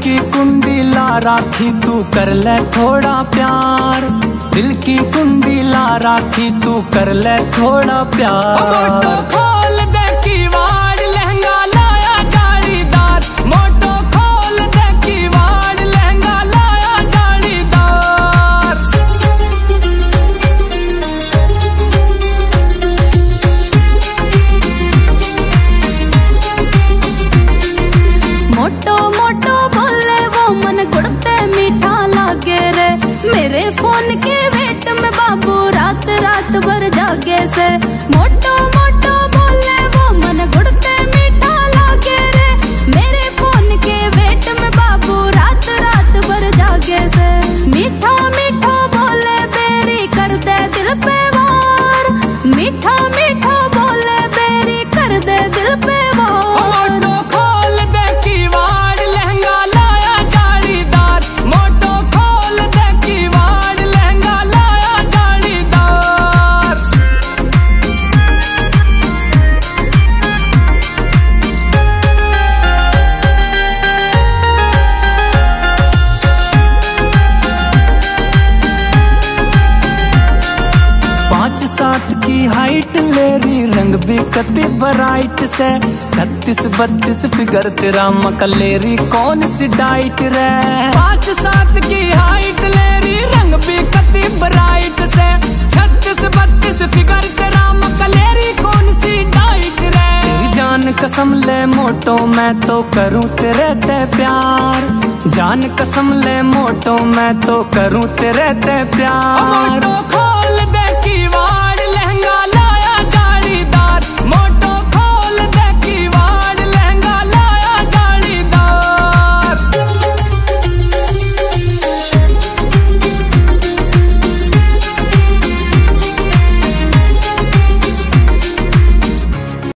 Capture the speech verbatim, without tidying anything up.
की कुंडी ला राखी तू कर ले थोड़ा प्यार, दिल की कुंडी ला राखी तू कर ले थोड़ा प्यार। मोटो खोल दे किवाड़ लहंगा लाया जालीदार, मोटो खोल दे किवाड़ लहंगा लाया जालीदार। मोटो मोटो बोले वो मन गुड़ते मीठा लागे रे, मेरे फोन के वेट में बाबू रात रात भर जागे से। मोटो मोटो बोले वो मन गुड़ते मीठा लागे रे, मेरे फोन के वेट में बाबू रात रात भर जागे से। मीठा मीठा बोले बेरी कर दे दिल पे वार, मीठा मीठा बोले बेरी कर दे दिल पे वार। मोटो खोल दे किवाड़ लहंगा लाया जालीदार, मोटो खोल दे किवाड़ लहंगा लाया जालीदार। पाँच सात की हाइट लेरी रंग भी कति ब्राइट से, छत्तीस बत्तीस फिगर तेरा मकलेरी कौन सी डाइट रे। पाँच सात की हाइट लेरी रंग भी कति ब्राइट से, छत्तीस बत्तीस फिगर तेरा मकलेरी कौन सी डाइट रे। तेरी जान कसम ले मोटो मैं तो करूँ तेरे ते प्यार, जान कसम ले मोटो मैं तो करूँ तेरे ते प्यार। मोटो